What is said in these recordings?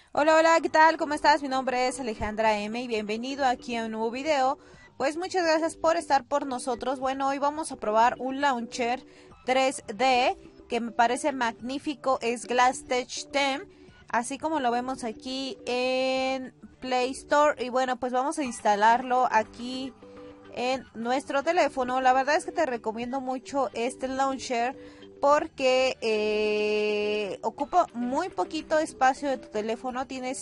Hola, hola, ¿qué tal? ¿Cómo estás? Mi nombre es Alejandra M y bienvenido aquí a un nuevo video. Pues muchas gracias por estar por nosotros. Bueno, hoy vamos a probar un launcher 3D que me parece magnífico. Es GlassTech 10, así como lo vemos aquí en Play Store. Y bueno, pues vamos a instalarlo aquí en nuestro teléfono. La verdad es que te recomiendo mucho este launcher porque ocupa muy poquito espacio de tu teléfono, tiene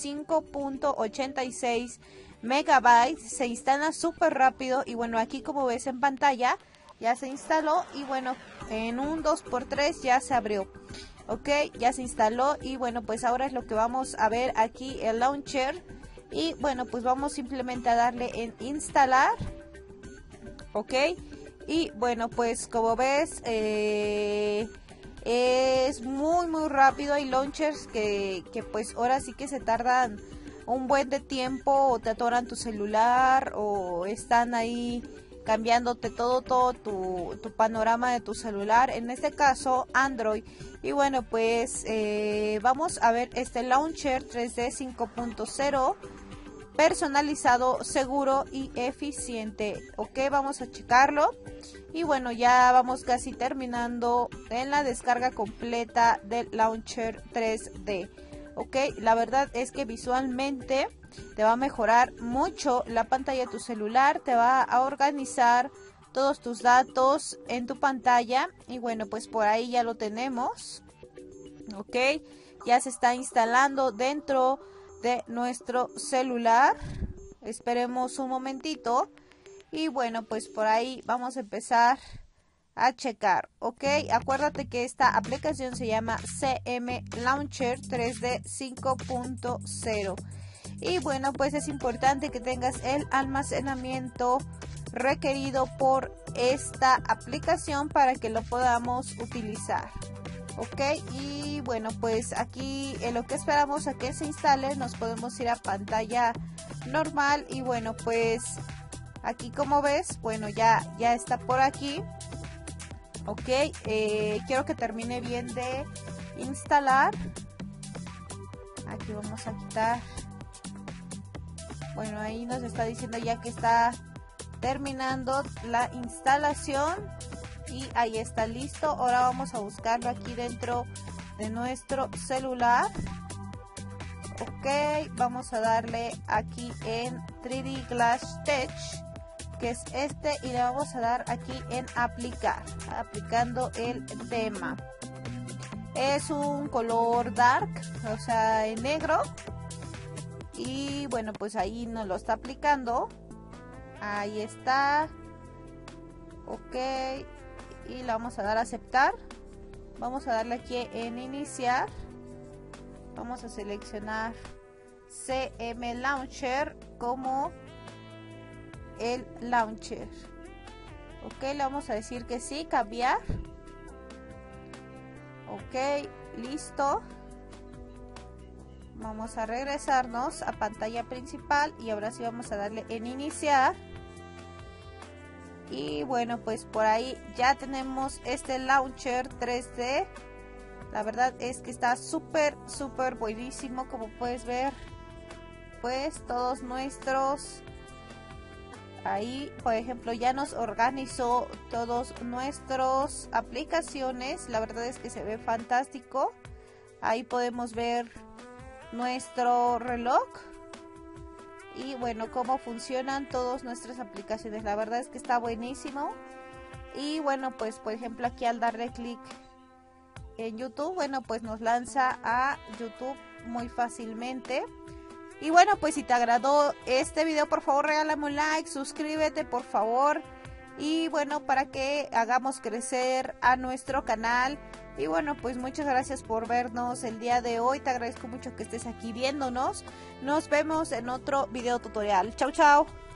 5.86 megabytes, se instala súper rápido y bueno, aquí como ves en pantalla ya se instaló y bueno, en un 2x3 ya se abrió. Ok, ya se instaló y bueno, pues ahora es lo que vamos a ver aquí el launcher y bueno, pues vamos simplemente a darle en instalar. Ok, y bueno, pues como ves es muy rápido. Hay launchers que pues ahora sí que se tardan un buen de tiempo o te atoran tu celular o están ahí cambiándote todo tu panorama de tu celular, en este caso Android. Y bueno, pues vamos a ver este launcher 3D 5.0 personalizado, seguro y eficiente. Ok, vamos a checarlo. Y bueno, ya vamos casi terminando en la descarga completa del launcher 3D. Ok, la verdad es que visualmente te va a mejorar mucho la pantalla de tu celular, te va a organizar todos tus datos en tu pantalla. Y bueno, pues por ahí ya lo tenemos. Ok, ya se está instalando dentro de nuestro celular. Esperemos un momentito y bueno, pues por ahí vamos a empezar a checar. Ok, acuérdate que esta aplicación se llama CM Launcher 3D 5.0 y bueno, pues es importante que tengas el almacenamiento requerido por esta aplicación para que lo podamos utilizar. Ok, y bueno, pues aquí en lo que esperamos a que se instale nos podemos ir a pantalla normal. Y bueno, pues aquí como ves, bueno, ya está por aquí. Ok, quiero que termine bien de instalar. Aquí vamos a quitar. Bueno, ahí nos está diciendo ya que está terminando la instalación y ahí está listo. Ahora vamos a buscarlo aquí dentro de nuestro celular. Ok, vamos a darle aquí en 3D GlassTech, que es este, y le vamos a dar aquí en aplicar, aplicando el tema. Es un color dark, o sea, en negro. Y bueno, pues ahí nos lo está aplicando. Ahí está. Ok, y le vamos a dar a aceptar. Vamos a darle aquí en iniciar. Vamos a seleccionar CM Launcher como el launcher. Ok, le vamos a decir que sí, cambiar. Ok, listo. Vamos a regresarnos a pantalla principal y ahora sí vamos a darle en iniciar. Y bueno, pues por ahí ya tenemos este launcher 3D. La verdad es que está súper buenísimo. Como puedes ver, pues todos nuestros, ahí por ejemplo ya nos organizó todos nuestros aplicaciones. La verdad es que se ve fantástico. Ahí podemos ver nuestro reloj y bueno, cómo funcionan todas nuestras aplicaciones. La verdad es que está buenísimo. Y bueno, pues por ejemplo aquí al darle clic en YouTube, bueno, pues nos lanza a YouTube muy fácilmente. Y bueno, pues si te agradó este video, por favor regálame un like, suscríbete por favor. Y bueno, para que hagamos crecer a nuestro canal. Y bueno, pues muchas gracias por vernos el día de hoy. Te agradezco mucho que estés aquí viéndonos. Nos vemos en otro video tutorial. Chau, chau.